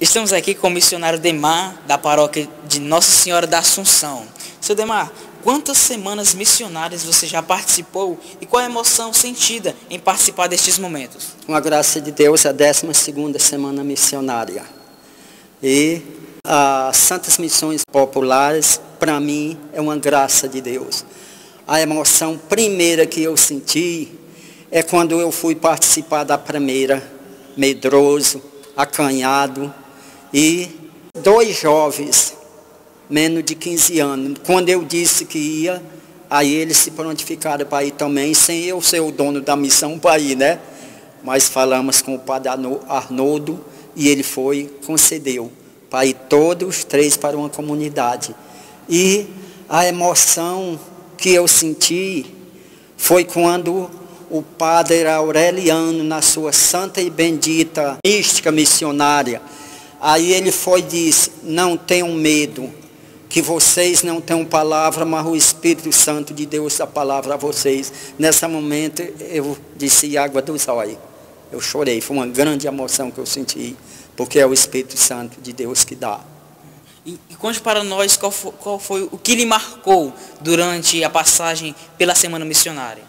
Estamos aqui com o missionário Demar, da paróquia de Nossa Senhora da Assunção. Seu Demar, quantas semanas missionárias você já participou e qual a emoção sentida em participar destes momentos? Com a graça de Deus, a 12ª semana missionária. E as Santas Missões Populares, para mim, é uma graça de Deus. A emoção primeira que eu senti é quando eu fui participar da primeira, medroso, acanhado, e 2 jovens, menos de 15 anos, quando eu disse que ia, aí eles se prontificaram para ir também, sem eu ser o dono da missão para ir, né? Mas falamos com o padre Arnoldo e ele concedeu, para ir todos os 3 para uma comunidade. E a emoção que eu senti foi quando o padre Aureliano, na sua santa e bendita mística missionária, aí ele disse, não tenham medo, que vocês não têm palavra, mas o Espírito Santo de Deus dá palavra a vocês. Nesse momento eu disse água dos olhos, eu chorei, foi uma grande emoção que eu senti, porque é o Espírito Santo de Deus que dá. E conte para nós qual foi o que lhe marcou durante a passagem pela Semana Missionária.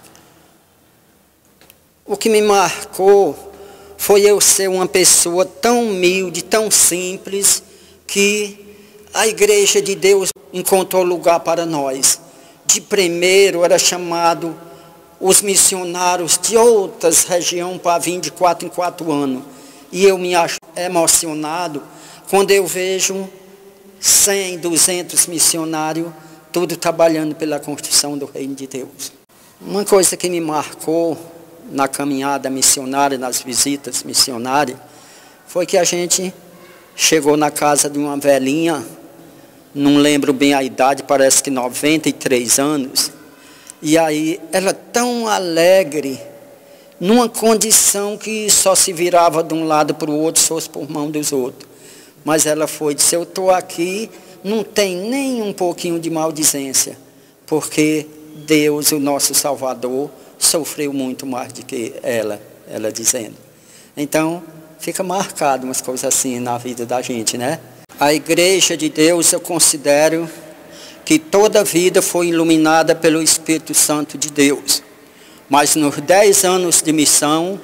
O que me marcou foi eu ser uma pessoa tão humilde, tão simples, que a Igreja de Deus encontrou lugar para nós. De primeiro era chamado os missionários de outras regiões para vir de 4 em 4 anos. E eu me acho emocionado quando eu vejo 100, 200 missionários, tudo trabalhando pela construção do reino de Deus. Uma coisa que me marcou na caminhada missionária, nas visitas missionárias, foi que a gente chegou na casa de uma velhinha, não lembro bem a idade, parece que 93 anos, e aí ela tão alegre, numa condição que só se virava de um lado para o outro, se fosse por mão dos outros. Mas ela disse, eu estou aqui, não tem nem um pouquinho de maldizência, porque Deus, o nosso Salvador, sofreu muito mais do que ela dizendo. Então, fica marcado umas coisas assim na vida da gente, né? A Igreja de Deus, eu considero que toda vida foi iluminada pelo Espírito Santo de Deus. Mas nos 10 anos de missão,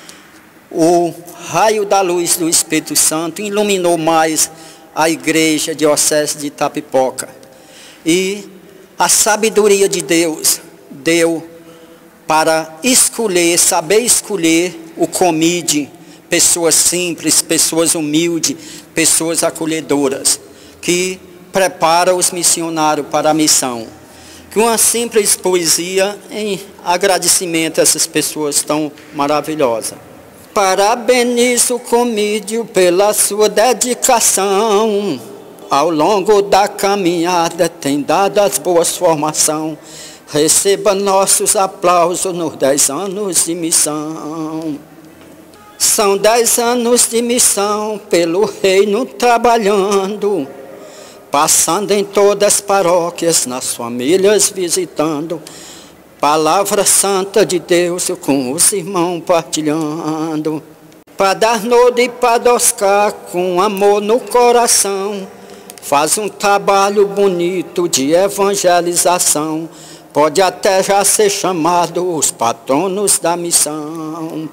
o raio da luz do Espírito Santo iluminou mais a Igreja Diocese de Itapipoca. E a sabedoria de Deus deu para escolher, saber escolher o comide, pessoas simples, pessoas humildes, pessoas acolhedoras, que preparam os missionários para a missão. Que uma simples poesia em agradecimento a essas pessoas tão maravilhosas. Parabenizo o comídio pela sua dedicação, ao longo da caminhada tem dado as boas formações. Receba nossos aplausos nos 10 anos de missão. São 10 anos de missão pelo reino trabalhando, passando em todas as paróquias, nas famílias visitando. Palavra santa de Deus com os irmãos partilhando. Padre Arnoldo e Padre Oscar com amor no coração, faz um trabalho bonito de evangelização. Pode até já ser chamado os patronos da missão.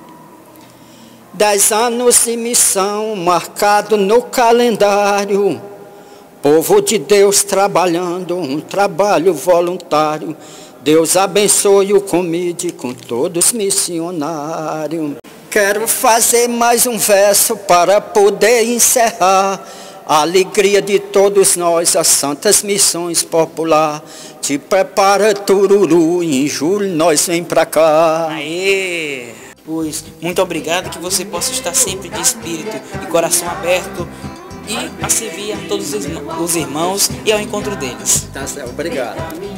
10 anos de missão marcado no calendário. Povo de Deus trabalhando, um trabalho voluntário. Deus abençoe o comide com todos os missionários. Quero fazer mais um verso para poder encerrar. A alegria de todos nós, as Santas Missões Popular. Te prepara, Tururu, em julho nós vem pra cá. Aê! Pois, muito obrigado, que você possa estar sempre de espírito e coração aberto e a servir a todos os irmãos e ao encontro deles. Tá certo, obrigado.